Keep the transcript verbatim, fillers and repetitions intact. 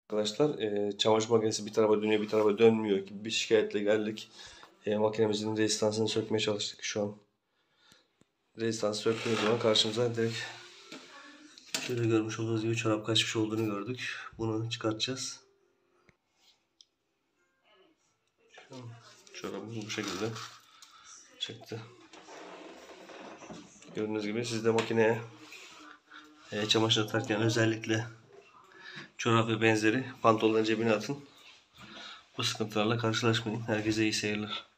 Arkadaşlar e, çamaşır makinesi bir tarafa dönüyor bir tarafa dönmüyor gibi bir şikayetle geldik. E, makinemizin rezistansını sökmeye çalıştık şu an. Rezistansı söktüğümüz zaman karşımıza direkt şöyle görmüş olduğunuz gibi çorap kaçmış olduğunu gördük. Bunu çıkartacağız. Şu an çorabımız bu şekilde çıktı. Gördüğünüz gibi siz de makineye e, çamaşır atarken özellikle çorap ve benzeri pantolonların cebine atın. Bu sıkıntılarla karşılaşmayın. Herkese iyi seyirler.